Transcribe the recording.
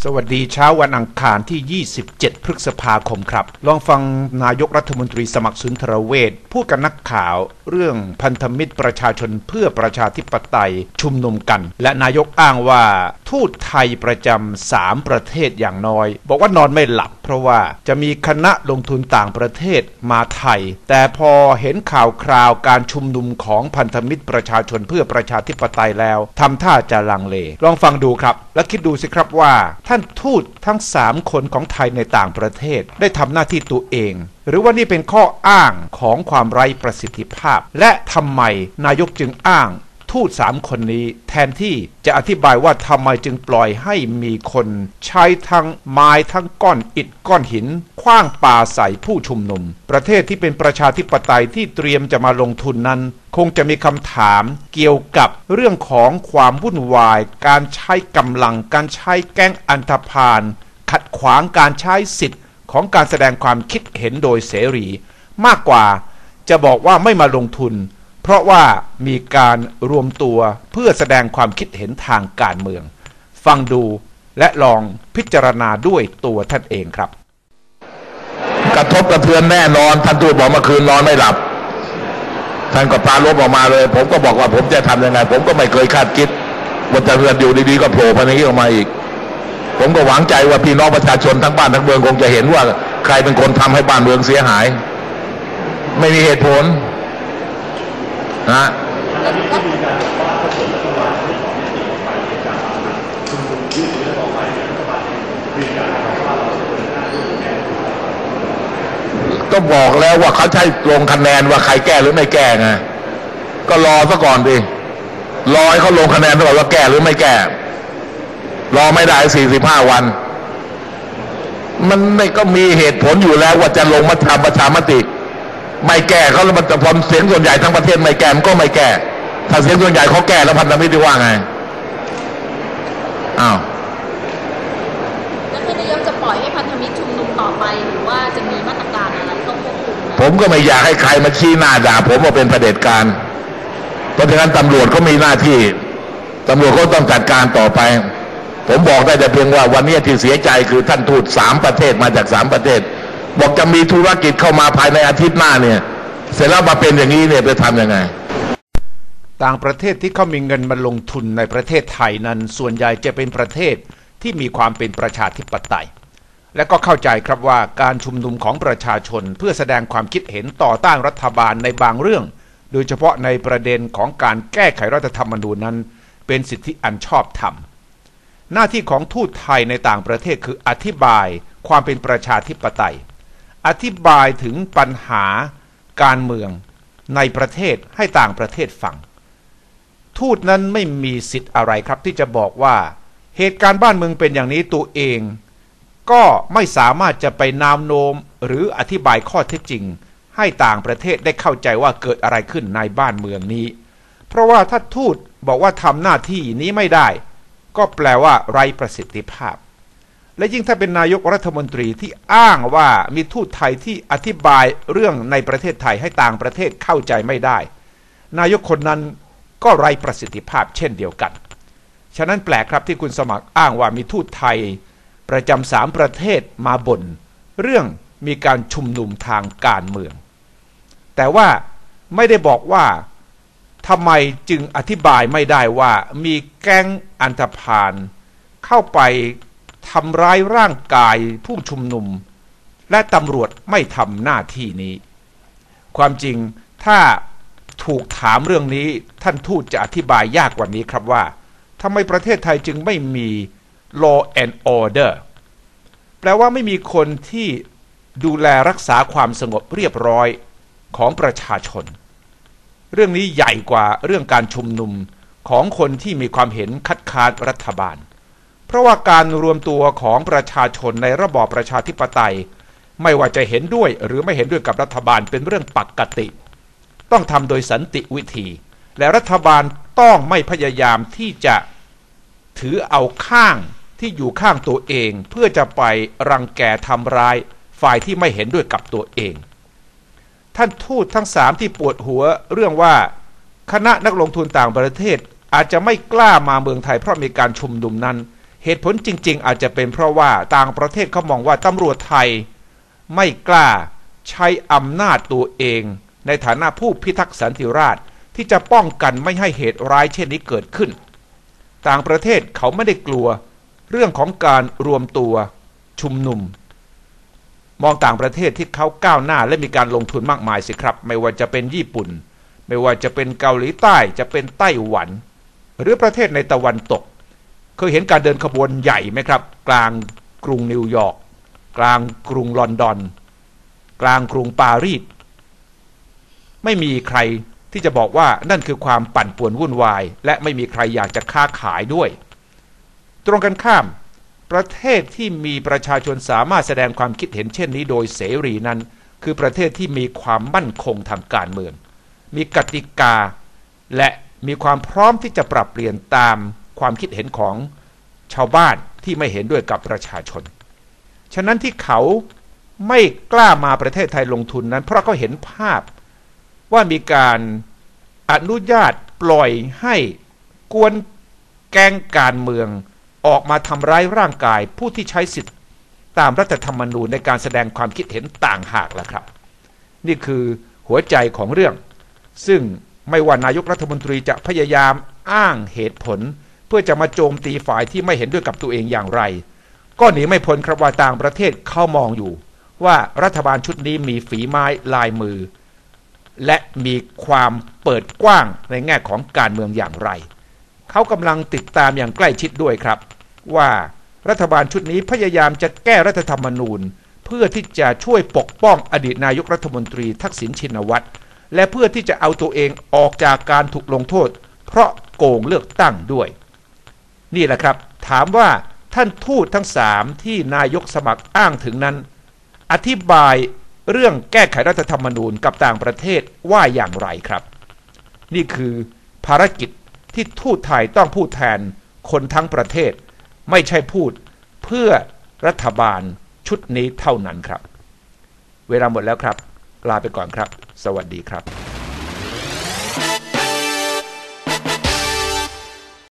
สวัสดีเช้าวันอังคารที่ 27 พฤษภาคมครับลองฟังนายกรัฐมนตรีสมัครสุนทรเวชพูดกับนักข่าวเรื่องพันธมิตรประชาชนเพื่อประชาธิปไตยชุมนุมกันและนายกอ้างว่าทูตไทยประจำ3ประเทศอย่างน้อยบอกว่านอนไม่หลับเพราะว่าจะมีคณะลงทุนต่างประเทศมาไทยแต่พอเห็นข่าวคราวการชุมนุมของพันธมิตรประชาชนเพื่อประชาธิปไตยแล้วทำท่าจะลังเลลองฟังดูครับและคิดดูสิครับว่าท่านทูตทั้ง3คนของไทยในต่างประเทศได้ทำหน้าที่ตัวเองหรือว่านี่เป็นข้ออ้างของความไร้ประสิทธิภาพและทำไมนายกจึงอ้างทูต3คนนี้แทนที่จะอธิบายว่าทำไมจึงปล่อยให้มีคนใช้ทั้งไม้ทั้งก้อนอิฐก้อนหินขว้างปาใส่ผู้ชุมนุมประเทศที่เป็นประชาธิปไตยที่เตรียมจะมาลงทุนนั้นคงจะมีคำถามเกี่ยวกับเรื่องของความวุ่นวายการใช้กำลังการใช้แก๊งอันธพาลขัดขวางการใช้สิทธิ์ของการแสดงความคิดเห็นโดยเสรีมากกว่าจะบอกว่าไม่มาลงทุนเพราะว่ามีการรวมตัวเพื่อแสดงความคิดเห็นทางการเมืองฟังดูและลองพิจารณาด้วยตัวท่านเองครับกระทบกระเทือนแน่นอนท่านทูตบอกเมื่อคืนนอนไม่หลับท่านก็ปราลบออกมาเลยผมก็บอกว่าผมจะทำยังไงผมก็ไม่เคยคาดคิดว่าจะเรือนอยู่ดีๆก็โผล่มาอย่างนี้ออกมาอีกผมก็หวังใจว่าพี่น้องประชาชนทั้งบ้านทั้งเมืองคงจะเห็นว่าใครเป็นคนทำให้บ้านเมืองเสียหายไม่มีเหตุผลนะก็บอกแล้วว่าเขาใช้ลงคะแนนว่าใครแก้หรือไม่แก้ไงก็รอซะก่อนดิรอให้เขาลงคะแนนก่อนว่าแก้หรือไม่แก้รอไม่ได้45 วันมันไม่ก็มีเหตุผลอยู่แล้วว่าจะลงมาทำประชามติไม่แก้เขาแล้วมันจะพอเสียงส่วนใหญ่ทั้งประเทศไม่แก้มันก็ไม่แก้ถ้าเสียงส่วนใหญ่เขาแก้แล้วพันธมิตรว่าไงอ้าวแล้วท่านนายกจะปล่อยให้พันธมิตรชุมนุมต่อไปหรือว่าจะมีมาตรการอะไรต้องควบคุมผมก็ไม่อยากให้ใครมาชี้หน้าด่าผมว่าเป็นเผด็จการเพราะฉะนั้นตำรวจก็มีหน้าที่ตำรวจก็ต้องจัดการต่อไปผมบอกได้แต่เพียงว่าวันนี้ที่เสียใจคือท่านทูต3ประเทศมาจาก3ประเทศบอกจะมีธุรกิจเข้ามาภายในอาทิตย์หน้าเนี่ยเสร็จแล้วมาเป็นอย่างนี้เนี่ยไปทำยังไงต่างประเทศที่เขามีเงินมาลงทุนในประเทศไทยนั้นส่วนใหญ่จะเป็นประเทศที่มีความเป็นประชาธิปไตยและก็เข้าใจครับว่าการชุมนุมของประชาชนเพื่อแสดงความคิดเห็นต่อต้านรัฐบาลในบางเรื่องโดยเฉพาะในประเด็นของการแก้ไขรัฐธรรมนูญนั้นเป็นสิทธิอันชอบธรรมหน้าที่ของทูตไทยในต่างประเทศคืออธิบายความเป็นประชาธิปไตยอธิบายถึงปัญหาการเมืองในประเทศให้ต่างประเทศฟังทูตนั้นไม่มีสิทธิ์อะไรครับที่จะบอกว่าเหตุการณ์บ้านเมืองเป็นอย่างนี้ตัวเองก็ไม่สามารถจะไปนำโน้มหรืออธิบายข้อเท็จจริงให้ต่างประเทศได้เข้าใจว่าเกิดอะไรขึ้นในบ้านเมืองนี้เพราะว่าถ้าทูตบอกว่าทำหน้าที่นี้ไม่ได้ก็แปลว่าไร้ประสิทธิภาพและยิ่งถ้าเป็นนายกรัฐมนตรีที่อ้างว่ามีทูตไทยที่อธิบายเรื่องในประเทศไทยให้ต่างประเทศเข้าใจไม่ได้นายกคนนั้นก็ไร้ประสิทธิภาพเช่นเดียวกันฉะนั้นแปลกครับที่คุณสมัครอ้างว่ามีทูตไทยประจำ3ประเทศมาบ่นเรื่องมีการชุมนุมทางการเมืองแต่ว่าไม่ได้บอกว่าทำไมจึงอธิบายไม่ได้ว่ามีแก๊งอันธพาลเข้าไปทำร้ายร่างกายผู้ชุมนุมและตำรวจไม่ทำหน้าที่นี้ความจริงถ้าถูกถามเรื่องนี้ท่านทูตจะอธิบายยากกว่านี้ครับว่าทำไมประเทศไทยจึงไม่มี law and order แปลว่าไม่มีคนที่ดูแลรักษาความสงบเรียบร้อยของประชาชนเรื่องนี้ใหญ่กว่าเรื่องการชุมนุมของคนที่มีความเห็นคัดค้านรัฐบาลเพราะว่าการรวมตัวของประชาชนในระบอบประชาธิปไตยไม่ว่าจะเห็นด้วยหรือไม่เห็นด้วยกับรัฐบาลเป็นเรื่องปกติต้องทำโดยสันติวิธีและรัฐบาลต้องไม่พยายามที่จะถือเอาข้างที่อยู่ข้างตัวเองเพื่อจะไปรังแกทำร้ายฝ่ายที่ไม่เห็นด้วยกับตัวเองท่านทูตทั้ง3ที่ปวดหัวเรื่องว่าคณะนักลงทุนต่างประเทศอาจจะไม่กล้ามาเมืองไทยเพราะมีการชุมนุมนั้นเหตุผลจริงๆอาจจะเป็นเพราะว่าต่างประเทศเขามองว่าตำรวจไทยไม่กล้าใช้อำนาจตัวเองในฐานะผู้พิทักษ์สันติราษฎร์ที่จะป้องกันไม่ให้เหตุร้ายเช่นนี้เกิดขึ้นต่างประเทศเขาไม่ได้กลัวเรื่องของการรวมตัวชุมนุมมองต่างประเทศที่เขาก้าวหน้าและมีการลงทุนมากมายสิครับไม่ว่าจะเป็นญี่ปุ่นไม่ว่าจะเป็นเกาหลีใต้จะเป็นไต้หวันหรือประเทศในตะวันตกเคยเห็นการเดินขบวนใหญ่ไหมครับกลางกรุงนิวยอร์กกลางกรุงลอนดอนกลางกรุงปารีสไม่มีใครที่จะบอกว่านั่นคือความปั่นป่วนวุ่นวายและไม่มีใครอยากจะค้าขายด้วยตรงกันข้ามประเทศที่มีประชาชนสามารถแสดงความคิดเห็นเช่นนี้โดยเสรีนั้นคือประเทศที่มีความมั่นคงทางการเมืองมีกติกาและมีความพร้อมที่จะปรับเปลี่ยนตามความคิดเห็นของชาวบ้านที่ไม่เห็นด้วยกับประชาชนฉะนั้นที่เขาไม่กล้ามาประเทศไทยลงทุนนั้นเพราะเขาเห็นภาพว่ามีการอนุญาตปล่อยให้กวนแก๊งการเมืองออกมาทำร้ายร่างกายผู้ที่ใช้สิทธิตามรัฐธรรมนูญในการแสดงความคิดเห็นต่างหากล่ะครับนี่คือหัวใจของเรื่องซึ่งไม่ว่านายกรัฐมนตรีจะพยายามอ้างเหตุผลเพื่อจะมาโจมตีฝ่ายที่ไม่เห็นด้วยกับตัวเองอย่างไรก็หนีไม่พ้นครับว่าต่างประเทศเขามองอยู่ว่ารัฐบาลชุดนี้มีฝีไม้ลายมือและมีความเปิดกว้างในแง่ของการเมืองอย่างไรเขากำลังติดตามอย่างใกล้ชิดด้วยครับว่ารัฐบาลชุดนี้พยายามจะแก้รัฐธรรมนูญเพื่อที่จะช่วยปกป้องอดีตนายกรัฐมนตรีทักษิณชินวัตรและเพื่อที่จะเอาตัวเองออกจากการถูกลงโทษเพราะโกงเลือกตั้งด้วยนี่แหละครับถามว่าท่านทูตทั้ง3ที่นายกสมัครอ้างถึงนั้นอธิบายเรื่องแก้ไขรัฐธรรมนูญกับต่างประเทศว่าอย่างไรครับนี่คือภารกิจที่ทูตไทยต้องพูดแทนคนทั้งประเทศไม่ใช่พูดเพื่อรัฐบาลชุดนี้เท่านั้นครับเวลาหมดแล้วครับลาไปก่อนครับสวัสดีครับ